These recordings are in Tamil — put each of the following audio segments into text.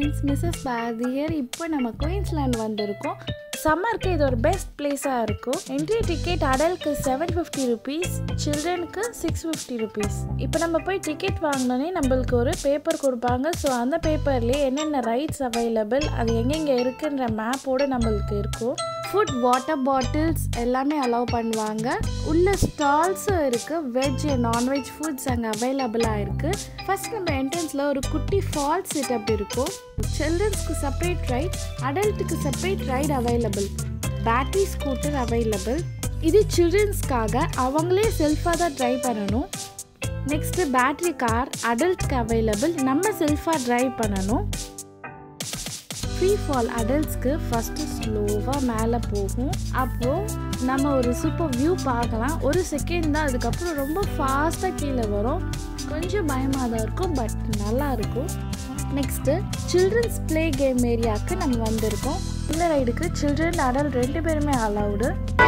friends, Mrs Bharathi here. இப்போ நம்ம Queensland வந்திருக்கோம். சம்மருக்கு இது ஒரு பெஸ்ட் பிளேஸாக இருக்கும். என்ட்ரி டிக்கெட் அடல்ட்க்கு 750 rupees, சில்ட்ரனுக்கு 650 rupees. இப்போ நம்ம போய் டிக்கெட் வாங்கினோன்னே நம்மளுக்கு ஒரு பேப்பர் கொடுப்பாங்க. ஸோ அந்த பேப்பர்லேயே என்னென்ன ரைட்ஸ் அவைலபிள், அது எங்கெங்கே இருக்குன்ற மேப்போடு நம்மளுக்கு இருக்கும். ஃபுட், வாட்டர் பாட்டில்ஸ் எல்லாமே அலோவ் பண்ணுவாங்க. உள்ள ஸ்டால்ஸும் இருக்குது. வெஜ் அண்ட் நான்வெஜ் ஃபுட்ஸ் அங்கே அவைலபிளாக இருக்குது. ஃபர்ஸ்ட் நம்ம என்ட்ரன்ஸில் ஒரு குட்டி ஃபால் செட்டப் இருக்கும். சில்ட்ரன்ஸ்க்கு செப்பரேட் ரைட், அடல்ட்டுக்கு separate ride available. Battery scooter available. இது சில்ட்ரன்ஸ்க்காக, அவங்களே செல்ஃபாக தான் ட்ரைவ் பண்ணணும். நெக்ஸ்ட்டு பேட்டரி கார் அடல்ட்க்கு அவைலபிள், நம்ம செல்ஃபாக ட்ரைவ் பண்ணணும். ஃப்ரீ ஃபால் அடல்ட்ஸ்க்கு ஃபஸ்ட்டு ஸ்லோவாக மேலே போகும். அப்போது நம்ம ஒரு சூப்பர் வியூ பார்க்கலாம். ஒரு செகண்ட் தான், அதுக்கப்புறம் ரொம்ப ஃபாஸ்ட்டாக கீழே வரும். கொஞ்சம் பயமாக தான் இருக்கும், பட் நல்லாயிருக்கும். நெக்ஸ்ட்டு சில்ட்ரன்ஸ் ப்ளே கேம் ஏரியாவுக்கு நம்ம வந்திருக்கோம். இந்த ரைடுக்கு சில்ட்ரன் அடல்ட் ரெண்டு பேருமே அலவுடு.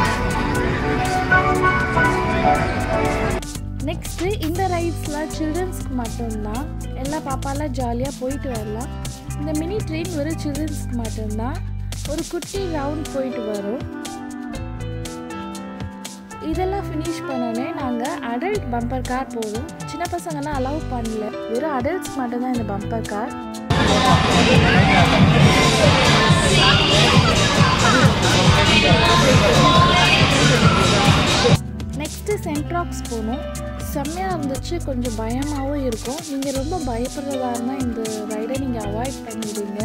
நெக்ஸ்ட்டு இந்த ரைட்ஸ்லாம் சில்ட்ரன்ஸ்க்கு மட்டும்தான். எல்லா பாப்பாலாம் ஜாலியாக போயிட்டு வரலாம். இந்த மினி ட்ரெயின் ஒரு சில்ட்ரன்ஸ்க்கு மட்டும்தான். ஒரு குட்டி ரவுண்ட் போயிட்டு வரும். இதெல்லாம் ஃபினிஷ் பண்ணோன்னே நாங்கள் அடல்ட் பம்பர் கார் போவோம். சின்ன பசங்கள்லாம் அலோவ் பண்ணல, வெறும் அடல்ட்ஸ்க்கு மட்டும்தான் இந்த பம்பர் கார். நெக்ஸ்ட்டு சென்ட்ராக்ஸ் போகணும். செம்மையாக இருந்துச்சு, கொஞ்சம் பயமாகவும் இருக்கும். நீங்கள் ரொம்ப பயப்படுறதா இருந்தால் இந்த ரைடை நீங்கள் அவாய்ட் பண்ணிடுங்க.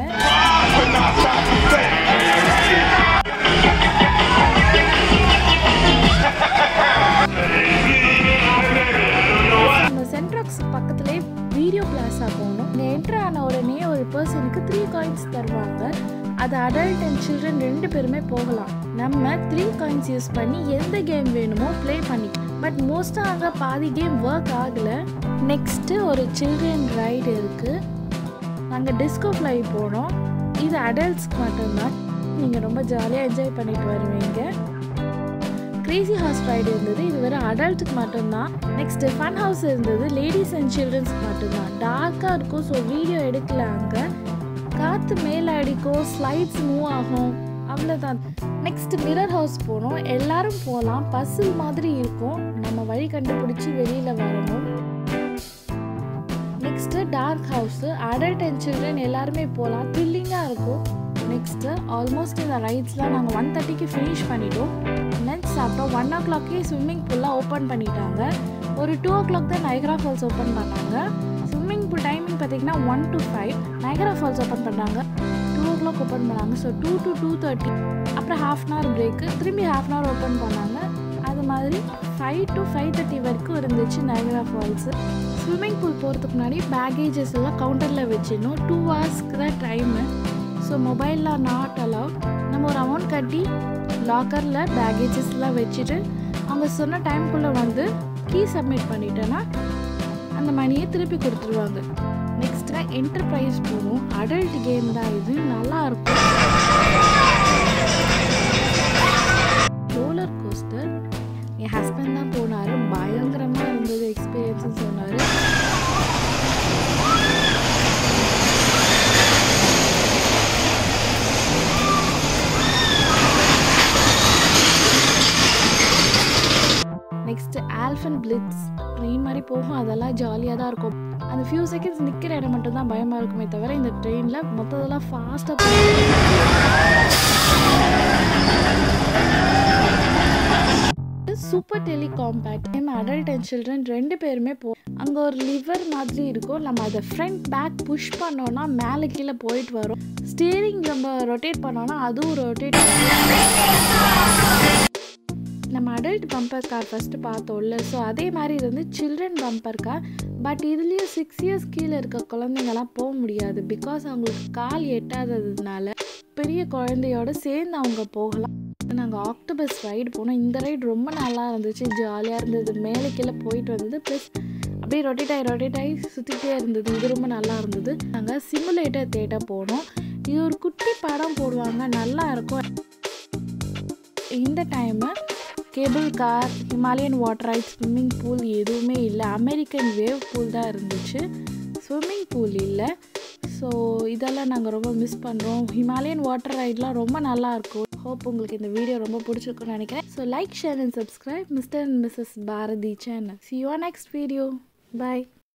நம்ம சென்ட்ராக்ஸ் பக்கத்துலேயே வீடியோ பிளாஸா போகணும். இங்கே என்ட்ரு ஆன உடனே ஒரு பர்சனுக்கு 3 coins தருவாங்க. அது அடல்ட் அண்ட் சில்ட்ரன் ரெண்டு பேருமே போகலாம். நம்ம 3 coins யூஸ் பண்ணி எந்த கேம் வேணுமோ ப்ளே பண்ணிக்கலாம். பட் மோஸ்ட்டாக அங்கே பாதி கேம் ஒர்க் ஆகலை. நெக்ஸ்ட்டு ஒரு சில்ட்ரன் ரைடு இருக்குது. நாங்கள் டிஸ்கோ ஃப்ளை போனோம். இது அடல்ட்ஸ்க்கு மட்டும்தான். நீங்கள் ரொம்ப ஜாலியாக என்ஜாய் பண்ணிட்டு வருவீங்க. கிரேசி ஹார்ஸ் ரைடு இருந்தது. இது வெறும் அடல்ட்டுக்கு மட்டும்தான். நெக்ஸ்ட்டு ஃபன் ஹவுஸ் இருந்தது. லேடிஸ் அண்ட் சில்ட்ரன்ஸ்க்கு மட்டும்தான். டார்க்காக இருக்கும், ஸோ வீடியோ எடுக்கல. அங்கே காற்று மேலே அடிக்கும், ஸ்லைட்ஸ் மூவ் ஆகும், அவ்வளோதான். நெக்ஸ்ட் மிரர் ஹவுஸ் போனோம். எல்லாரும் போகலாம். பசில் மாதிரி இருக்கும், நம்ம வழி கண்டுபிடிச்சி வெளியில் வரணும். Next dark house. Adult and children எல்லாருமே போகலாம், த்ரில்லிங்காக இருக்கும். நெக்ஸ்ட்டு ஆல்மோஸ்ட் இந்த ரைட்ஸ்லாம் நாங்கள் 1:30க்கு ஃபினிஷ் பண்ணிட்டோம். லஞ்ச் சாப்பிட்டோம். 1 o'clockே ஸ்விம்மிங் பூல்லாம் ஓப்பன் பண்ணிட்டாங்க. ஒரு 2 o'clock தான் நைக்ரா ஃபால்ஸ் ஓப்பன் பண்ணாங்க. ஸ்விம்மிங் பூல் டைமிங் பார்த்தீங்கன்னா 1 to 5. நைக்ரா ஃபால்ஸ் ஓப்பன் பண்ணாங்க 2 o'clock ஓப்பன் பண்ணாங்க. So 2 to 2:30. அப்புறம் 1/2 hour பிரேக்கு, திரும்பி 1/2 hour ஓப்பன் பண்ணாங்க. அது மாதிரி 5 to 5:30 வரைக்கும் இருந்துச்சு நைக்ரா ஃபால்ஸு. ஸ்விம்மிங் பூல் போகிறதுக்கு முன்னாடி பேகேஜஸ் எல்லாம் கவுண்டரில் வச்சிடணும். 2 hours தான் டைமு. ஸோ மொபைலில் நாட் அலவுட். நம்ம ஒரு அமௌண்ட் கட்டி லாக்கரில் பேகேஜஸ்லாம் வச்சுட்டு அவங்க சொன்ன டைம்குள்ளே வந்து கீ சப்மிட் பண்ணிட்டேன்னா அந்த மணியை திருப்பி கொடுத்துருவாங்க. நெக்ஸ்ட்டு என்டர்பிரைஸ் போகும். அடல்ட் கேம் தான் இது, நல்லாயிருக்கும். ரோலர் கோஸ்டர் என் ஹஸ்பண்ட் தான் போனார். பயங்கரமாக இருந்தது எக்ஸ்பீரியன்ஸுன்னு சொன்னார். நெக்ஸ்ட்டு ஆல்ஃபன் பிளிட்ஸ் ட்ரெயின் மாதிரி போகும். அதெல்லாம் ஜாலியாக தான் இருக்கும். அந்த ஃபியூ செகண்ட்ஸ் நிற்கிற இடம் மட்டும் தான் பயமாக இருக்குமே தவிர இந்த ட்ரெயினில் மொத்ததெல்லாம் ஃபாஸ்ட்டாக சூப்பர் டெலிகாம்பேக்ட். அடல்ட் அண்ட் சில்ட்ரன் ரெண்டு பேருமே அங்கே ஒரு லிவர் மாதிரி இருக்கும். நம்ம அதை ஃப்ரண்ட் பேக் புஷ் பண்ணோன்னா மேலே கீழே போயிட்டு வரும். ஸ்டீரிங் நம்ம ரொட்டேட் பண்ணோன்னா அதுவும் ரொட்டேட் நம்ம அடல்ட் பம்பர் கார் ஃபஸ்ட்டு பார்த்தோம்ல. ஸோ அதே மாதிரி இது வந்து சில்ட்ரன் பம்பர் கார். பட் இதுலேயும் 6 years கீழே இருக்க குழந்தைங்கலாம் போக முடியாது. பிகாஸ் அவங்களுக்கு கால் எட்டாததுனால பெரிய குழந்தையோடு சேர்ந்து அவங்க போகலாம். நாங்கள் ஆக்டோபஸ் ரைடு போனோம். இந்த ரைடு ரொம்ப நல்லா இருந்துச்சு, ஜாலியாக இருந்தது. மேலே கீழே போயிட்டு வந்தது, ப்ளஸ் அப்படியே ரொட்டேட் ஆகி சுற்றிக்கிட்டே இருந்தது. இது ரொம்ப நல்லா இருந்தது. நாங்கள் சிமுலேட்டர் தேட்டர் போனோம். இது ஒரு குட்டி படம் போடுவாங்க, நல்லா இருக்கும். இந்த time cable car, Himalayan water ride, swimming pool எதுவுமே இல்லை. அமெரிக்கன் வேவ் பூல் தான் இருந்துச்சு, ஸ்விம்மிங் பூல் இல்லை. ஸோ இதெல்லாம் நாங்கள் ரொம்ப மிஸ் பண்ணுறோம். ஹிமாலயன் வாட்டர் ரைட்லாம் ரொம்ப நல்லாயிருக்கும். ஹோப் உங்களுக்கு இந்த வீடியோ ரொம்ப பிடிச்சிருக்குன்னு நினைக்கிறேன். So like, share and subscribe mister and missus Bharathi channel. See you on next video. Bye.